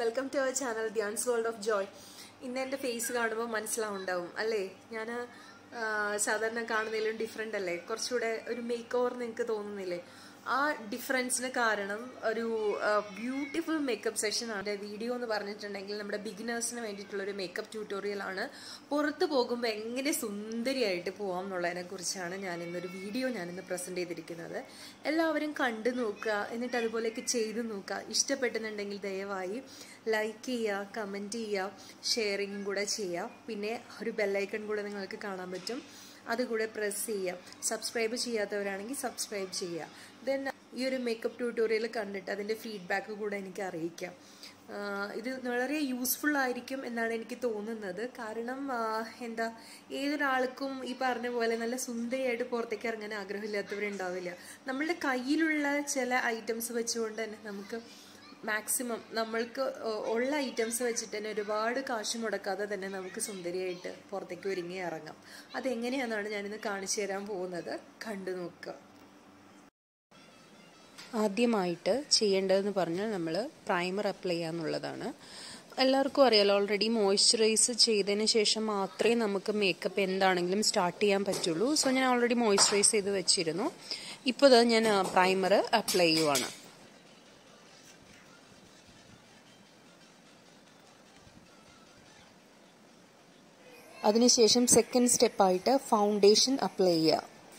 Welcome to our channel Dhyan's world of joy. ഇന്ന് എൻ്റെ face കാണുമ്പോൾ മനസ്സിലാവുണ്ടാവും അല്ലേ, ഞാൻ സാധാരണ കാണുന്നതിലും ഡിഫറെൻ്റ് അല്ലേ, കുറച്ചുകൂടെ ഒരു മേക്ക് ഓവർ നിങ്ങൾക്ക് തോന്നുന്നില്ലേ? ആ ഡിഫറൻസിന് കാരണം ഒരു ബ്യൂട്ടിഫുൾ മേക്കപ്പ് സെഷനാണ്. വീഡിയോ എന്ന് പറഞ്ഞിട്ടുണ്ടെങ്കിൽ നമ്മുടെ ബിഗിനേഴ്സിന് വേണ്ടിയിട്ടുള്ളൊരു മേക്കപ്പ് ട്യൂട്ടോറിയലാണ്. പുറത്ത് പോകുമ്പോൾ എങ്ങനെ സുന്ദരിയായിട്ട് പോകാം എന്നുള്ളതിനെ കുറിച്ചാണ് ഞാനിന്നൊരു വീഡിയോ പ്രസൻറ്റ് ചെയ്തിരിക്കുന്നത്. എല്ലാവരും കണ്ടു നോക്കുക, എന്നിട്ട് അതുപോലെയൊക്കെ ചെയ്ത് നോക്കുക. ഇഷ്ടപ്പെടുന്നുണ്ടെങ്കിൽ ദയവായി ലൈക്ക് ചെയ്യുക, കമൻറ്റ് ചെയ്യുക, ഷെയറിങ്ങും കൂടെ ചെയ്യുക. പിന്നെ ഒരു ബെല്ലൈക്കൺ കൂടെ നിങ്ങൾക്ക് കാണാൻ പറ്റും, അതുകൂടെ പ്രസ് ചെയ്യുക. സബ്സ്ക്രൈബ് ചെയ്യാത്തവരാണെങ്കിൽ സബ്സ്ക്രൈബ് ചെയ്യുക. ദെൻ ഈ ഒരു മേക്കപ്പ് ട്യൂട്ടോറിയൽ കണ്ടിട്ട് അതിൻ്റെ ഫീഡ്ബാക്ക് കൂടെ എനിക്ക് അറിയിക്കാം. ഇത് വളരെ യൂസ്ഫുൾ ആയിരിക്കും എന്നാണ് എനിക്ക് തോന്നുന്നത്. കാരണം ഏതൊരാൾക്കും ഈ പറഞ്ഞ പോലെ നല്ല സുന്ദരിയായിട്ട് പുറത്തേക്ക് ഇറങ്ങാൻ ആഗ്രഹമില്ലാത്തവരുണ്ടാവില്ല. നമ്മളുടെ കയ്യിലുള്ള ചില ഐറ്റംസ് വെച്ചുകൊണ്ട് തന്നെ നമുക്ക് മാക്സിമം നമ്മൾക്ക് ഉള്ള ഐറ്റംസ് വെച്ചിട്ട് തന്നെ ഒരുപാട് കാശ് മുടക്കാതെ തന്നെ നമുക്ക് സുന്ദരിയായിട്ട് പുറത്തേക്ക് ഒരുങ്ങി ഇറങ്ങാം. അതെങ്ങനെയാണെന്നാണ് ഞാനിന്ന് കാണിച്ചു തരാൻ പോകുന്നത്. കണ്ടു നോക്കുക. ആദ്യമായിട്ട് ചെയ്യേണ്ടതെന്ന് പറഞ്ഞാൽ നമ്മൾ പ്രൈമർ അപ്ലൈ ചെയ്യാന്നുള്ളതാണ്. എല്ലാവർക്കും അറിയാലോ, ഓൾറെഡി മോയ്സ്ചറൈസ് ചെയ്തതിന് ശേഷം മാത്രമേ നമുക്ക് മേക്കപ്പ് എന്താണെങ്കിലും സ്റ്റാർട്ട് ചെയ്യാൻ പറ്റുള്ളൂ. സോ ഞാൻ ഓൾറെഡി മോയ്സ്ചറൈസ് ചെയ്ത് വെച്ചിരുന്നു. ഇപ്പോൾ ഞാൻ പ്രൈമർ അപ്ലൈ ചെയ്യുവാണ്. അതിനുശേഷം സെക്കൻഡ് സ്റ്റെപ്പായിട്ട് ഫൗണ്ടേഷൻ അപ്ലൈ ചെയ്യുക.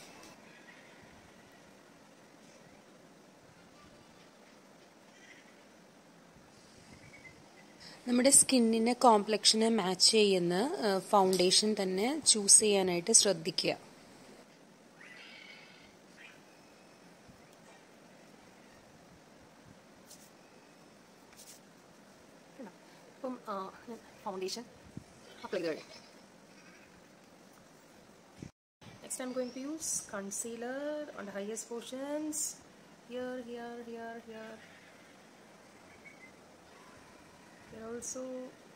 നമ്മുടെ സ്കിന്നിന് കോംപ്ലക്ഷനെ മാച്ച് ചെയ്യുന്ന ഫൗണ്ടേഷൻ തന്നെ ചൂസ് ചെയ്യാനായിട്ട് ശ്രദ്ധിക്കുക. ഇപ്പം ഫൗണ്ടേഷൻ അപ്ലൈ ചെയ്ത് കഴിഞ്ഞു. Next I'm going to use concealer on the highest portions. Here also.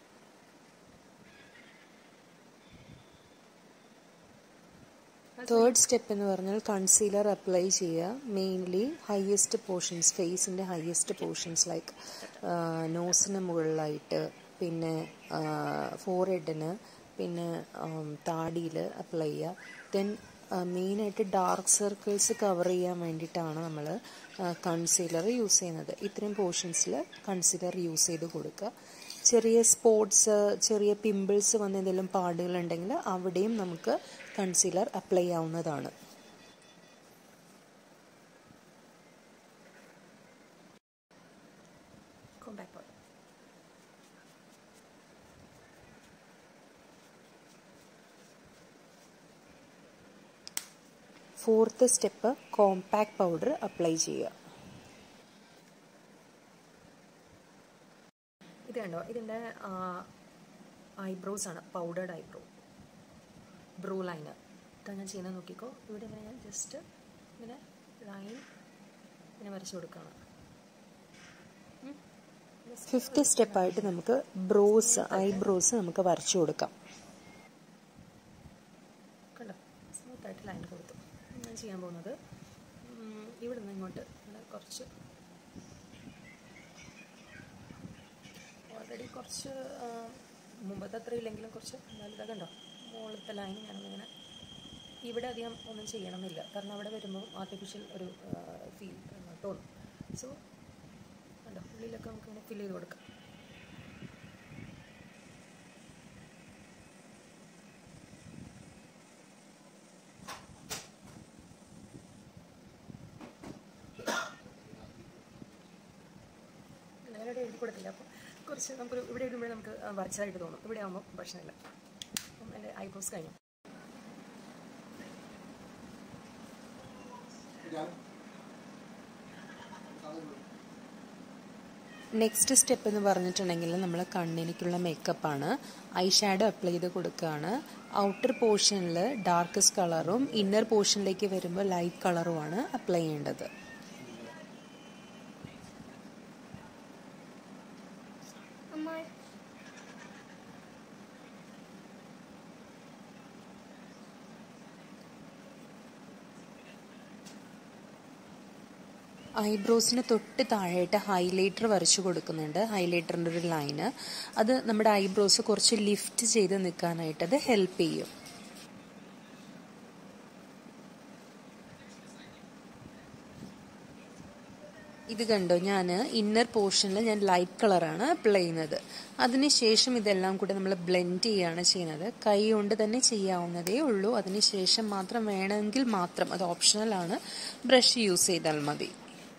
Third step എന്ന് പറഞ്ഞാൽ കൺസീലർ അപ്ലൈ ചെയ്യുക. മെയിൻലി ഹയസ്റ്റ് പോർഷൻസ്, ഫേസിൻ്റെ ഹയസ്റ്റ് പോർഷൻസ് ലൈക്ക് നോസിന് മുകളിലായിട്ട്, പിന്നെ ഫോർഹെഡിന്, പിന്നെ താടിയിൽ അപ്ലൈ ചെയ്യുക. ദെൻ മെയിനായിട്ട് ഡാർക്ക് സർക്കിൾസ് കവർ ചെയ്യാൻ വേണ്ടിയിട്ടാണ് നമ്മൾ കൺസീലർ യൂസ് ചെയ്യുന്നത്. ഇത്രയും പോർഷൻസിൽ കൺസീലർ യൂസ് ചെയ്ത് കൊടുക്കുക. ചെറിയ സ്പോട്ട്സ്, ചെറിയ പിമ്പിൾസ് വന്ന എന്തെങ്കിലും പാടുകളുണ്ടെങ്കിൽ അവിടെയും നമുക്ക് കൺസീലർ അപ്ലൈ ചെയ്യാവുന്നതാണ്. Fourth step compact powder apply ചെയ്യുക. ഇത് കണ്ടോ, ഇതിൻ്റെ ഐബ്രോസ് ആണ്, പൗഡേർഡ് ഐബ്രോ, ബ്രൂ ലൈനർ. ഇതാണ് ഞാൻ ചെയ്യുന്നത്. നോക്കിക്കോ, ഇവിടെ ഇങ്ങനെ ഞാൻ ജസ്റ്റ് ഇങ്ങനെ ലൈൻ ഇങ്ങനെ വരച്ചു കൊടുക്കുകയാണ്. ഫിഫ്ത്ത് സ്റ്റെപ്പായിട്ട് നമുക്ക് ഐബ്രോസ് നമുക്ക് വരച്ചു കൊടുക്കാം. കണ്ടോ, സ്മൂത്തായിട്ട് ലൈൻ കൊടുത്തു. ഞാൻ ചെയ്യാൻ പോകുന്നത് ഇവിടെ നിന്ന് ഇങ്ങോട്ട് കുറച്ച് ഓൾറെഡി കുറച്ച് മുമ്പത്തെ അത്ര ഇല്ലെങ്കിലും കുറച്ച് നല്ലത് കണ്ടോ, മുകളിലത്തെ ലൈൻ ഞാനൊന്നിങ്ങനെ ഇവിടെ അധികം ഒന്നും ചെയ്യണമെന്നില്ല, കാരണം അവിടെ വരുമ്പോൾ ആർട്ടിഫിഷ്യൽ ഒരു ഫീൽ തോന്നും. സോ കണ്ടോ, ഉള്ളിലൊക്കെ നമുക്കിങ്ങനെ ഫിൽ ചെയ്ത് കൊടുക്കാം. ഞാനിവിടെ എഴുതി കൊടുത്തില്ല, അപ്പോൾ കുറച്ച് നമുക്കൊരു ഇവിടെ ഇടുമ്പോഴേ നമുക്ക് വരച്ചതായിട്ട് തോന്നും. ഇവിടെ ആകുമ്പോൾ പ്രശ്നമില്ല. അപ്പം എൻ്റെ ഐബ്രോസ് കഴിഞ്ഞു. നെക്സ്റ്റ് സ്റ്റെപ്പ് എന്ന് പറഞ്ഞിട്ടുണ്ടെങ്കിൽ നമ്മൾ കണ്ണിലേക്കുള്ള മേക്കപ്പാണ്. ഐ ഷാഡോ അപ്ലൈ ചെയ്ത് കൊടുക്കുകയാണ്. ഔട്ടർ പോർഷനിൽ ഡാർക്കസ്റ്റ് കളറും ഇന്നർ പോർഷനിലേക്ക് വരുമ്പോൾ ലൈറ്റ് കളറുമാണ് അപ്ലൈ ചെയ്യേണ്ടത്. ഐബ്രോസിന് തൊട്ട് താഴെയായിട്ട് ഹൈലൈറ്റർ വരച്ചു കൊടുക്കുന്നുണ്ട്. ഹൈലൈറ്ററിൻ്റെ ഒരു ലൈന് അത് നമ്മുടെ ഐബ്രോസ് കുറച്ച് ലിഫ്റ്റ് ചെയ്ത് നിൽക്കാനായിട്ട് അത് ഹെൽപ്പ് ചെയ്യും. ഇത് കണ്ടോ, ഞാൻ ഇന്നർ പോർഷനിൽ ഞാൻ ലൈറ്റ് കളറാണ് അപ്ലൈ ചെയ്യുന്നത്. അതിനുശേഷം ഇതെല്ലാം കൂടെ നമ്മൾ ബ്ലെൻഡ് ചെയ്യുകയാണ് ചെയ്യുന്നത്. കൈ കൊണ്ട് തന്നെ ചെയ്യാവുന്നതേ ഉള്ളൂ. അതിനുശേഷം മാത്രം വേണമെങ്കിൽ മാത്രം, അത് ഓപ്ഷണലാണ്, ബ്രഷ് യൂസ് ചെയ്താൽ മതി.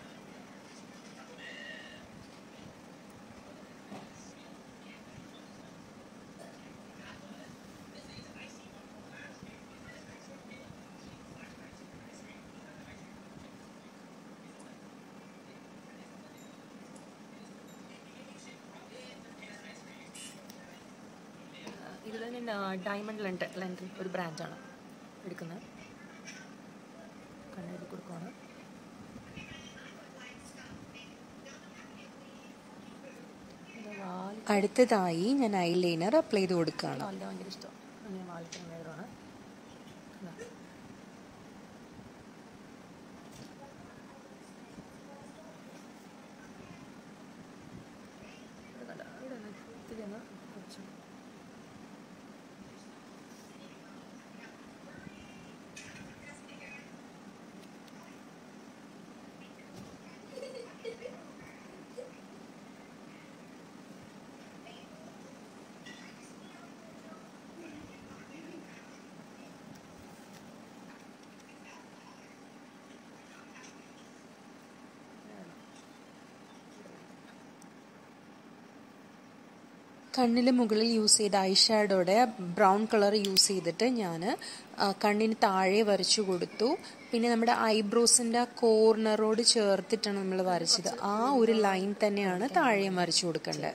ഇത് തന്നെ ഡയമണ്ട് ലെൻഡൻ ഒരു ബ്രാൻഡാണ് എടുക്കുന്നത്. കണ്ണെഴുതി കൊടുക്കുകയാണ്. അടുത്തതായി ഞാൻ ഐലൈനർ അപ്ലൈ ചെയ്ത് കൊടുക്കുകയാണ്. ഭയങ്കര ഇഷ്ടം അങ്ങനെ വാലിക്കുന്നതാണ്. കണ്ണിന് മുകളിൽ യൂസ് ചെയ്ത ഐ ഷാഡോയുടെ ബ്രൗൺ കളർ യൂസ് ചെയ്തിട്ട് ഞാൻ കണ്ണിന് താഴെ വരച്ചു കൊടുത്തു. പിന്നെ നമ്മുടെ ഐബ്രോസിൻ്റെ കോർണറോട് ചേർത്തിട്ടാണ് നമ്മൾ വരച്ചത്. ആ ഒരു ലൈൻ തന്നെയാണ് താഴെയും വരച്ചു കൊടുക്കേണ്ടത്.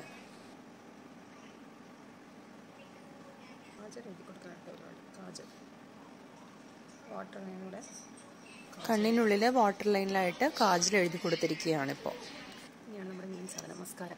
കണ്ണിനുള്ളിൽ വാട്ടർ ലൈനിലായിട്ട് കാജൽ എഴുതി കൊടുത്തിരിക്കുകയാണ് ഇപ്പോൾ. നമ്മുടെ മെയിൻ സാധനം മസ്കാര.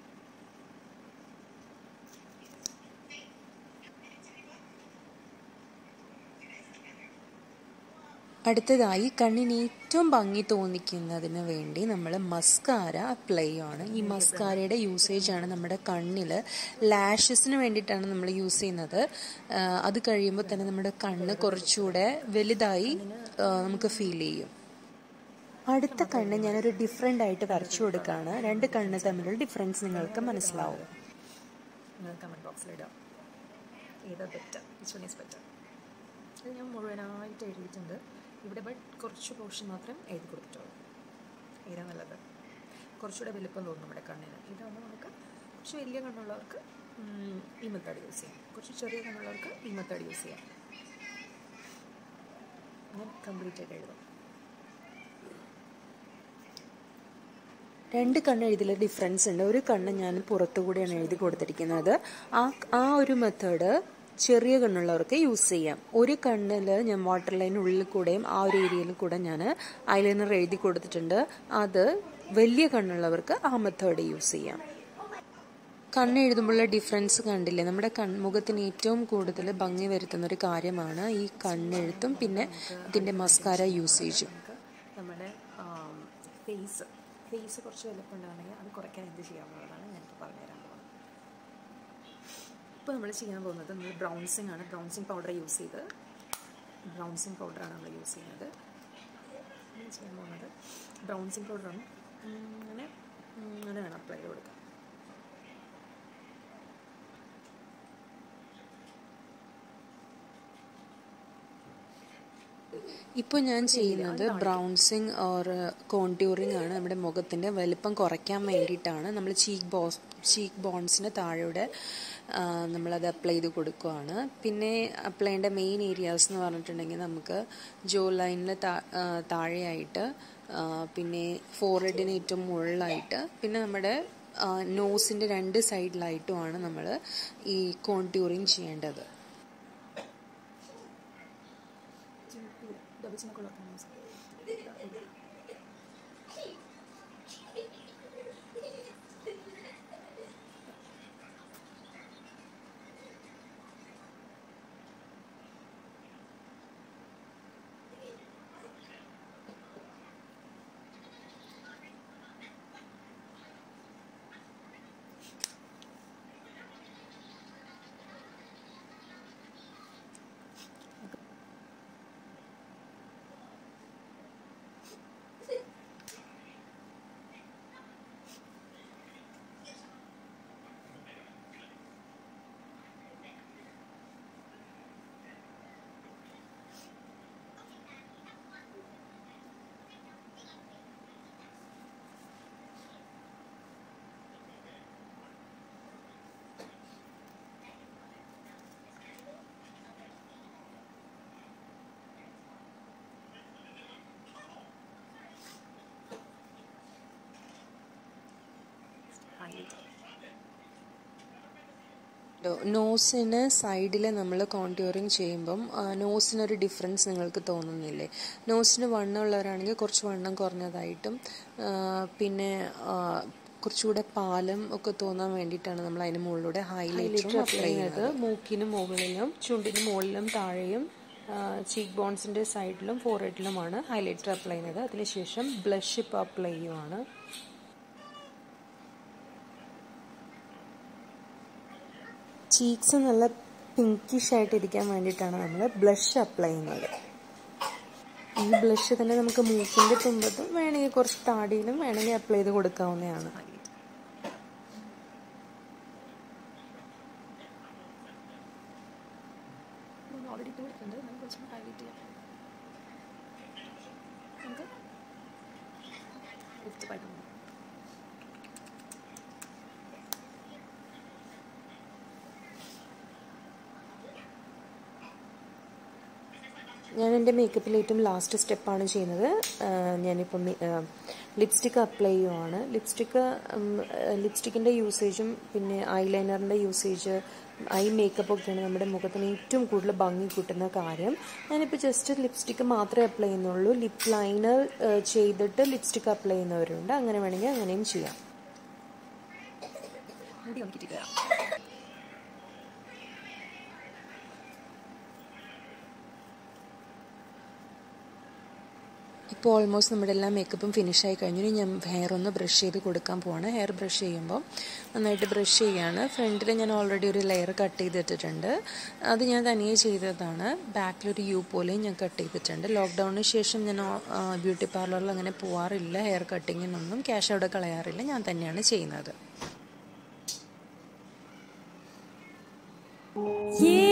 അടുത്തതായി കണ്ണിന് ഏറ്റവും ഭംഗി തോന്നിക്കുന്നതിന് വേണ്ടി നമ്മൾ മസ്കാര അപ്ലൈ ചെയ്യുകയാണ്. ഈ മസ്കാരയുടെ യൂസേജാണ് നമ്മുടെ കണ്ണിൽ ലാഷസിന് വേണ്ടിയിട്ടാണ് നമ്മൾ യൂസ് ചെയ്യുന്നത്. അത് കഴിയുമ്പോൾ തന്നെ നമ്മുടെ കണ്ണ് കുറച്ചുകൂടെ വലുതായി നമുക്ക് ഫീൽ ചെയ്യും. അടുത്ത കണ്ണ് ഞാനൊരു ഡിഫറെൻ്റ് ആയിട്ട് വരച്ചു കൊടുക്കുകയാണ്. രണ്ട് കണ്ണ് തമ്മിലുള്ള ഡിഫറൻസ് നിങ്ങൾക്ക് മനസ്സിലാവും. കമൻറ്റ് ബോക്സിലിടാം ഏതാ better, which one is better. ഇത് ഞാൻ മുഴുവനായിട്ട് എഴുതിയിട്ടുണ്ട്. ഇവിടെ ബട്ട് കുറച്ച് പോർഷൻ മാത്രം എഴുതി കൊടുത്തിട്ടുള്ളൂ. ഏതാ നല്ലത്? കുറച്ചുകൂടെ വലുപ്പം തോന്നും നമ്മുടെ കണ്ണിന്. ഇതാകുമ്പോൾ നമുക്ക് കുറച്ച് വലിയ കണ്ണുള്ളവർക്ക് ഈ മെത്തേഡ് യൂസ് ചെയ്യാം, കുറച്ച് ചെറിയ കണ്ണുള്ളവർക്ക് ഈ മെത്തേഡ് യൂസ് ചെയ്യാം. ഞാൻ കംപ്ലീറ്റ് ആയിട്ട് എഴുതാം. രണ്ട് കണ്ണ് എഴുതിയിൽ ഡിഫറൻസ് ഉണ്ട്. ഒരു കണ്ണ് ഞാൻ പുറത്തുകൂടിയാണ് എഴുതി കൊടുത്തിരിക്കുന്നത്. ആ ഒരു മെത്തേഡ് ചെറിയ കണ്ണുള്ളവർക്ക് യൂസ് ചെയ്യാം. ഒരു കണ്ണിൽ ഞാൻ വാട്ടർ ലൈനുള്ളിൽ കൂടെയും ആ ഒരു ഏരിയയിൽ കൂടെ ഞാൻ ഐലൈനർ എഴുതി കൊടുത്തിട്ടുണ്ട്. അത് വലിയ കണ്ണുള്ളവർക്ക് ആ മെത്തേഡ് യൂസ് ചെയ്യാം. കണ്ണ് എഴുതുമ്പോഴുള്ള ഡിഫറൻസ് കണ്ടില്ലേ? നമ്മുടെ മുഖത്തിന് ഏറ്റവും കൂടുതൽ ഭംഗി വരുത്തുന്ന ഒരു കാര്യമാണ് ഈ കണ്ണെഴുത്തും പിന്നെ ഇതിൻ്റെ മസ്കാര യൂസേജും. നമ്മുടെ ഫേസ് കുറച്ച് വലുപ്പമുണ്ടാണെങ്കിൽ അത് കുറയ്ക്കാൻ എന്ത് ചെയ്യാവുന്നതാണ് ഞാനിപ്പോൾ പറഞ്ഞുതരാൻ പോകുന്നത്. ഇപ്പോൾ നമ്മൾ ചെയ്യാൻ പോകുന്നത് നമ്മൾ ബ്രൗൺസിങ് ആണ്. ബ്രൗൺസിങ് പൗഡർ യൂസ് ചെയ്ത് ബ്രൗൺസിങ് പൗഡറാണ് നമ്മൾ യൂസ് ചെയ്യുന്നത്. ചെയ്യാൻ പോകുന്നത് ബ്രൗൺസിങ് പൗഡറാണ്. അങ്ങനെ വേണം അപ്ലൈ ചെയ്ത് കൊടുക്കാം. ഇപ്പോൾ ഞാൻ ചെയ്യുന്നത് ബ്രൗൺസിങ് ഓർ കോൺട്യൂറിങ് ആണ്. നമ്മുടെ മുഖത്തിൻ്റെ വലിപ്പം കുറയ്ക്കാൻ വേണ്ടിയിട്ടാണ്. നമ്മൾ ചീക്ക് ബോൺസിന് താഴെയുടെ നമ്മളത് അപ്ലൈ ചെയ്ത് കൊടുക്കുകയാണ്. പിന്നെ അപ്ലൈ ചെയ്യേണ്ട മെയിൻ ഏരിയാസ് എന്ന് പറഞ്ഞിട്ടുണ്ടെങ്കിൽ നമുക്ക് ജോ ലൈനിൽ താഴെയായിട്ട്, പിന്നെ ഫോർഹെഡിന് ഏറ്റവും മുകളിലായിട്ട്, പിന്നെ നമ്മുടെ നോസിൻ്റെ രണ്ട് സൈഡിലായിട്ടുമാണ് നമ്മൾ ഈ കോൺട്യൂറിങ് ചെയ്യേണ്ടത്. നോസിന് സൈഡിൽ നമ്മൾ കോൺട്യൂറിങ് ചെയ്യുമ്പം നോസിനൊരു ഡിഫറൻസ് നിങ്ങൾക്ക് തോന്നുന്നില്ലേ? നോസിന് വണ്ണമുള്ളവരാണെങ്കിൽ കുറച്ച് വണ്ണം കുറഞ്ഞതായിട്ടും പിന്നെ കുറച്ചുകൂടെ പാലം ഒക്കെ തോന്നാൻ വേണ്ടിയിട്ടാണ് നമ്മൾ അതിന് മുകളിലൂടെ ഹൈലൈറ്റർ അപ്ലൈ ചെയ്യുന്നത്. മൂക്കിന് മുകളിലും ചുണ്ടിന് മുകളിലും താഴെയും ചീക്ക് ബോൺസിൻ്റെ സൈഡിലും ഫോർഹെഡിലുമാണ് ഹൈലൈറ്റർ അപ്ലൈ ചെയ്യുന്നത്. അതിനുശേഷം ബ്ലഷ് ഇപ്പോൾ അപ്ലൈ ചെയ്യുവാണ്. ചീക്സ് നല്ല പിങ്കിഷ് ആയിട്ടിരിക്കാൻ വേണ്ടിയിട്ടാണ് നമ്മൾ ബ്ലഷ് അപ്ലൈ ചെയ്യുന്നത്. ഈ ബ്ലഷ് തന്നെ നമുക്ക് മൂക്കിൻ്റെ തുമ്പത്തും വേണമെങ്കിൽ കുറച്ച് താടിയിലും വേണമെങ്കിൽ അപ്ലൈ ചെയ്ത് കൊടുക്കാവുന്നതാണ്. ഞാൻ എൻ്റെ മേക്കപ്പിൽ ഏറ്റവും ലാസ്റ്റ് സ്റ്റെപ്പാണ് ചെയ്യുന്നത്. ഞാനിപ്പം ലിപ്സ്റ്റിക്ക് അപ്ലൈ ചെയ്യുവാണ്. ലിപ്സ്റ്റിക്കിൻ്റെ യൂസേജും പിന്നെ ഐലൈനറിൻ്റെ യൂസേജ്, ഐ മേക്കപ്പ് ഒക്കെയാണ് നമ്മുടെ മുഖത്തിന് ഏറ്റവും കൂടുതൽ ഭംഗി കൂട്ടുന്ന കാര്യം. ഞാനിപ്പോൾ ജസ്റ്റ് ലിപ്സ്റ്റിക്ക് മാത്രമേ അപ്ലൈ ചെയ്യുന്നുള്ളൂ. ലിപ്പ് ലൈനർ ചെയ്തിട്ട് ലിപ്സ്റ്റിക്ക് അപ്ലൈ ചെയ്യുന്നവരുണ്ട്. അങ്ങനെ വേണമെങ്കിൽ അങ്ങനെയും ചെയ്യാം. ഇപ്പോൾ ഓൾമോസ്റ്റ് നമ്മുടെ എല്ലാ മേക്കപ്പും ഫിനിഷായി കഴിഞ്ഞു. ഇനി ഞാൻ ഹെയർ ഒന്ന് ബ്രഷ് ചെയ്ത് കൊടുക്കാൻ പോവാണ്. ഹെയർ ബ്രഷ് ചെയ്യുമ്പോൾ നന്നായിട്ട് ബ്രഷ് ചെയ്യാണ്. ഫ്രണ്ടിൽ ഞാൻ ഓൾറെഡി ഒരു ലെയർ കട്ട് ചെയ്തിട്ടിട്ടുണ്ട്. അത് ഞാൻ തനിയെ ചെയ്തതാണ്. ബാക്കിലൊരു യു പോലെയും ഞാൻ കട്ട് ചെയ്തിട്ടുണ്ട്. ലോക്ക്ഡൗണിന് ശേഷം ഞാൻ ബ്യൂട്ടി പാർലറിൽ അങ്ങനെ പോവാറില്ല. ഹെയർ കട്ടിങ്ങിനൊന്നും ക്യാഷ് അവിടെ കളയാറില്ല. ഞാൻ തന്നെയാണ് ചെയ്യുന്നത്.